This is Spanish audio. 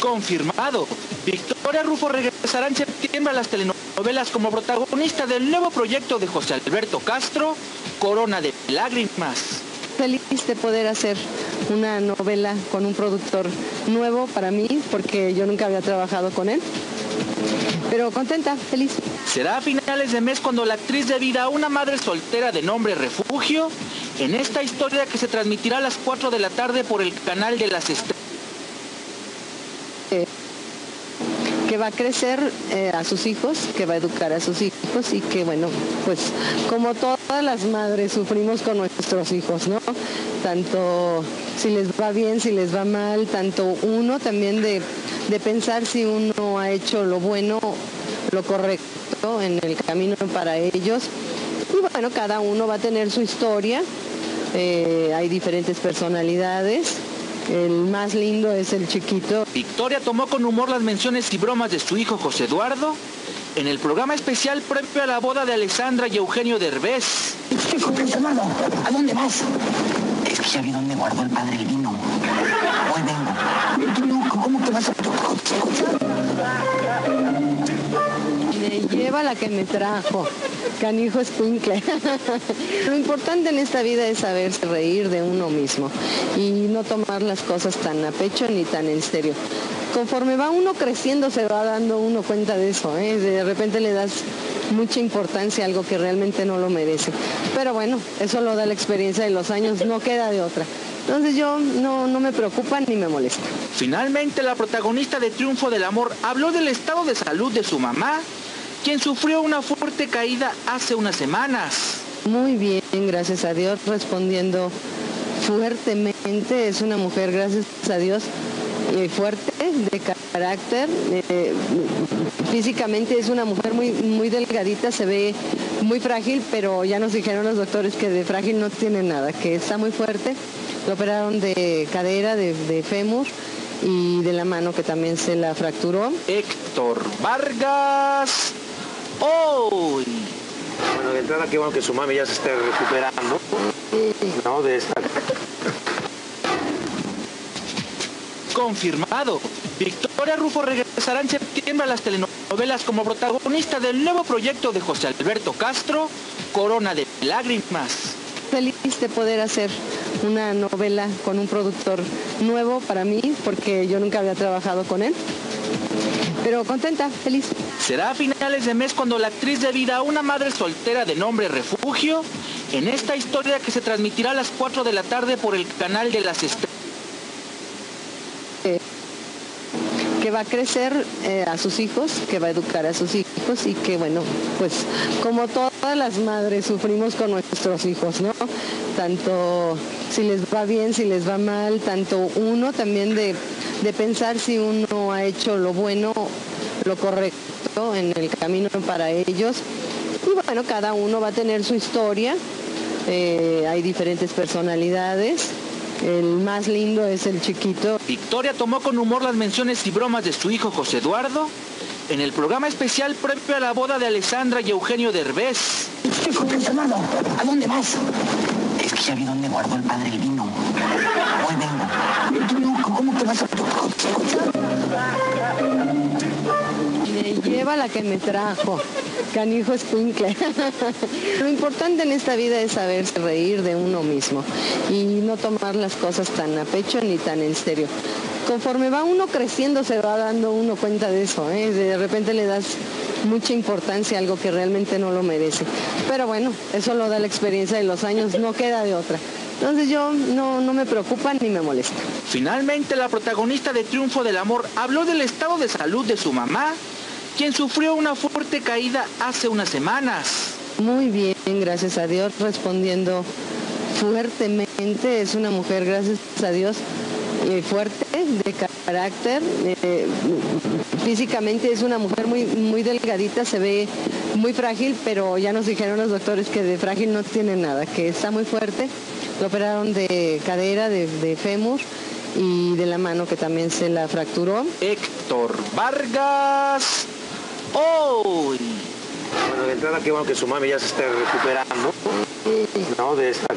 Confirmado. Victoria Rufo regresará en septiembre a las telenovelas como protagonista del nuevo proyecto de José Alberto Castro, Corona de Lágrimas. Feliz de poder hacer una novela con un productor nuevo para mí, porque yo nunca había trabajado con él. Pero contenta, feliz. Será a finales de mes cuando la actriz dé vida a una madre soltera de nombre Refugio, en esta historia que se transmitirá a las 4 de la tarde por el canal de las estrellas. Que va a crecer a sus hijos, que va a educar a sus hijos y que, bueno, pues como todas las madres sufrimos con nuestros hijos, ¿no? Tanto si les va bien, si les va mal, tanto uno también de pensar si uno ha hecho lo bueno, lo correcto en el camino para ellos. Y bueno, cada uno va a tener su historia, hay diferentes personalidades. El más lindo es el chiquito. Victoria tomó con humor las menciones y bromas de su hijo José Eduardo en el programa especial previo a la boda de Alessandra y Eugenio Derbez. Estoy contento, hermano. ¿A dónde vas? Es que ya vi dónde guardó el padre el vino. Hoy vengo. Tú no, ¿cómo te vas a tu coche? Me lleva la que me trajo. Canijo escuincle. Lo importante en esta vida es saberse reír de uno mismo y no tomar las cosas tan a pecho ni tan en serio. Conforme va uno creciendo se va dando uno cuenta de eso, ¿eh? De repente le das mucha importancia a algo que realmente no lo merece. Pero bueno, eso lo da la experiencia de los años, no queda de otra. Entonces yo no me preocupa ni me molesta. Finalmente, la protagonista de Triunfo del Amor habló del estado de salud de su mamá, quien sufrió una fuerte caída hace unas semanas. Muy bien, gracias a Dios, respondiendo fuertemente. Es una mujer, gracias a Dios, fuerte, de carácter. Físicamente es una mujer muy delgadita, se ve muy frágil, pero ya nos dijeron los doctores que de frágil no tiene nada, que está muy fuerte. Lo operaron de cadera, de fémur y de la mano, que también se la fracturó. Héctor Vargas. Hoy. Bueno, de entrada, qué bueno que su mami ya se esté recuperando, ¿no? De esta. Confirmado. Victoria Rufo regresará en septiembre a las telenovelas como protagonista del nuevo proyecto de José Alberto Castro, Corona de Lágrimas. Feliz de poder hacer una novela con un productor nuevo para mí, porque yo nunca había trabajado con él. Pero contenta, feliz. Será a finales de mes cuando la actriz dé vida a una madre soltera de nombre Refugio, en esta historia que se transmitirá a las 4 de la tarde por el canal de las estrellas. Que va a crecer a sus hijos, que va a educar a sus hijos y que, bueno, pues como todas las madres sufrimos con nuestros hijos, ¿no? Tanto si les va bien, si les va mal, tanto uno también de pensar si uno ha hecho lo bueno, lo correcto en el camino para ellos. Y bueno, cada uno va a tener su historia, hay diferentes personalidades. El más lindo es el chiquito. Victoria tomó con humor las menciones y bromas de su hijo José Eduardo en el programa especial previo a la boda de Alessandra y Eugenio Derbez. Estoy contento, hermano. ¿A dónde vas? Es que ya vi dónde guardó el padre el vino. Hoy vengo. Tú no, ¿cómo te vas a tu coche? Me lleva la que me trajo. Canijo escuincle. Lo importante en esta vida es saberse reír de uno mismo y no tomar las cosas tan a pecho ni tan en serio. Conforme va uno creciendo se va dando uno cuenta de eso, ¿eh? De repente le das mucha importancia a algo que realmente no lo merece. Pero bueno, eso lo da la experiencia de los años, no queda de otra. Entonces yo no me preocupa ni me molesta. Finalmente, la protagonista de Triunfo del Amor habló del estado de salud de su mamá, quien sufrió una fuerte caída hace unas semanas. Muy bien, gracias a Dios, respondiendo fuertemente. Es una mujer, gracias a Dios, fuerte, de carácter. Físicamente es una mujer muy delgadita, se ve muy frágil, pero ya nos dijeron los doctores que de frágil no tiene nada, que está muy fuerte. Lo operaron de cadera, de fémur y de la mano, que también se la fracturó. Héctor Vargas. Hoy. Bueno, de entrada, qué bueno que su mami ya se esté recuperando, ¿no? De esta.